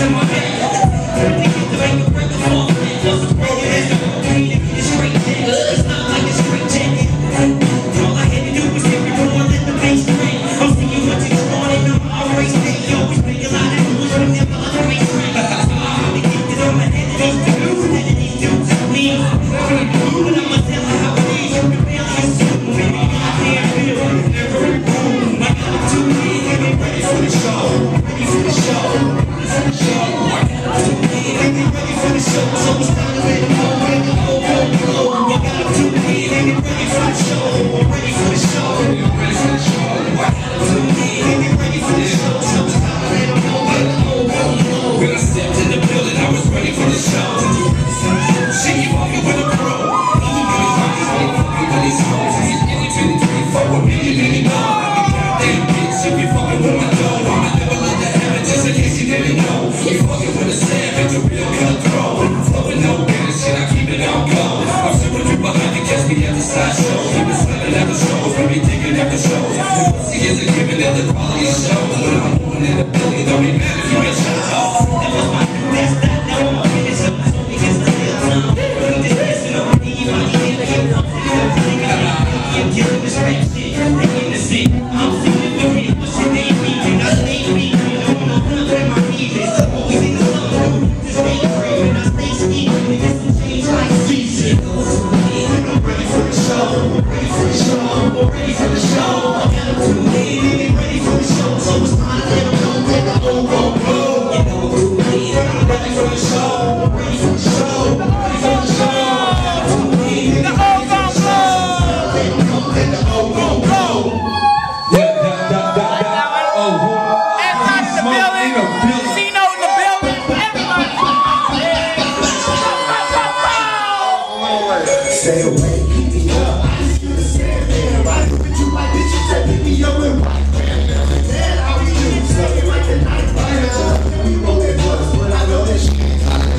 Stay away, keep me up. I just keep the same man. Right with you like bitches that pick me up with white man. Then how we do, smoking like the night rider. We rolling blunts, but I know that she ain't talking.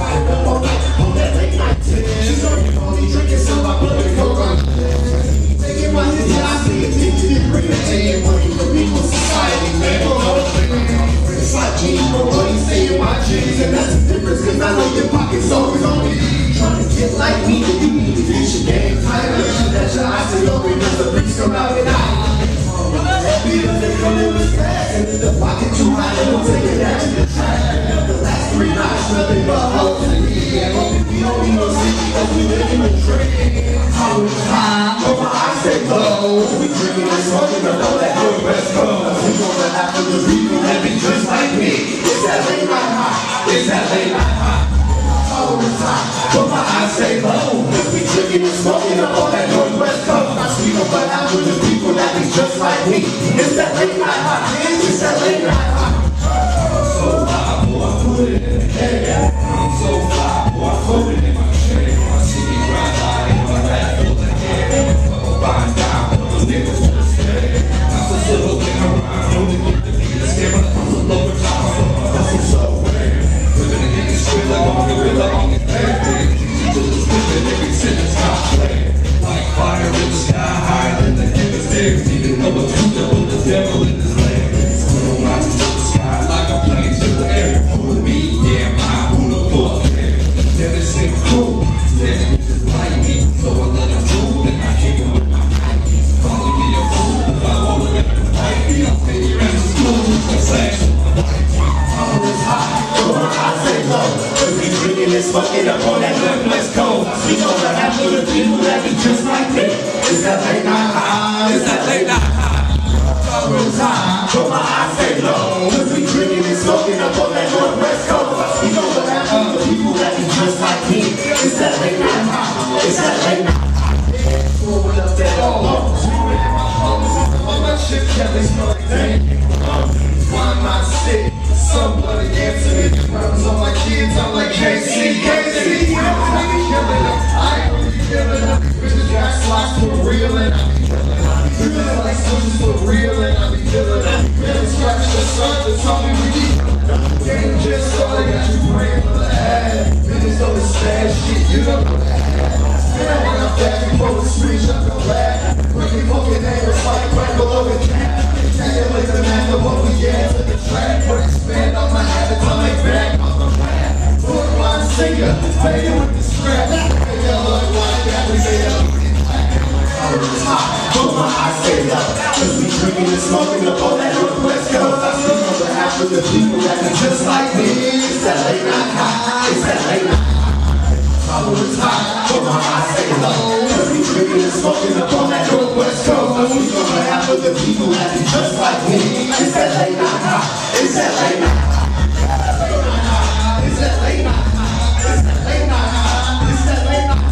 On that late night tip. She's only drinking some of my blood and coke on. Taking my hits, I see addicted and bring the team. Working for people, society, man. It's like jeans, but what you say in my jeans. And that's the difference, cause I know your pocket's always on me. Trying to get like me, you need to get your game tighter. That your eyes are open, cause the bricks come out at night. That beer, they come in with gas, and if the pocket too high, they don't take it out to the track. The last 3 nights, nothing but hoes in the air. We don't need no city, cause we live in a dream. How it's high, but my eyes stay closed. We drinking and smoking up all that good West Coast. We gonna have for the people that be just like me. It's that late night high, it's that late night high. But my eyes stay low. We drinking and smoking up all that Northwest Coast. I speak up what happens to people that be just like me. It's that late night high. It's that late night high. I'm so high, boy, I put it in the air. I'm so fly, boy, I put it in my chair. My city grind high in my hat full of hair. I'ma find out what the niggas wanna say. I'm so little thing around, only get the beat to scare, but I'm so low and top. That's so weird. Living in the street like I'm a gorilla on the third day. Just living every sentence stop playing. Like fire in the sky, higher than the heavens there. Even though it's true that with the devil in his land. Still rising to the sky like a plane to the air. Who me? Yeah, who the fuck there? Yeah, this ain't cool. Yeah, just like me. So I let him drool and I kick him with my mic. Calling me a fool. If I want to let him fight me, I'll take your ass to school. I'm saying, and smoking up on that Northwest Coast. We know what happens to people that be just like me. It's that late night high. It's that late night high. It's high, but my eyes stay low. Cause we drinking and smoking up on that Northwest Coast. We know what happens to people that be just like me. It's that late night high. It's that late night high. Pulling up that all. On my shit, Kelly smell like that. Why am I sick? Somebody answer me. Problems on my kids, I'm like KC. I ain't really killing them. Bitches got slots for real and I be killing them. Feeling like switches for real and I be killing them. Really scratch the surface, homie, we be game just started, got you praying for the ass. Bitches know it's sad shit, you don't know that. Still when I'm back before the street, shut the laugh. Bringing fucking neighbors like crackle over cat. Calculate the math of what we get to the track. But expand on my habits, I'll make bad. Play with the strap. Yellow and white, that we say up. But my eyes stay up, cause we drinking and smoking up on that Northwest Coast. I speak on behalf of the people that are just like me. It's that late night high, it's that late night high. Tolerance high, but my eyes stay low, cause we drinking and smoking up on that Northwest Coast. I speak on behalf of the people that are just like me. It's that late night high, it's that late night high. It's that late night high, it's that late night high, it's that late night high.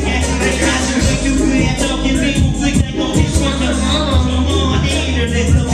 There's no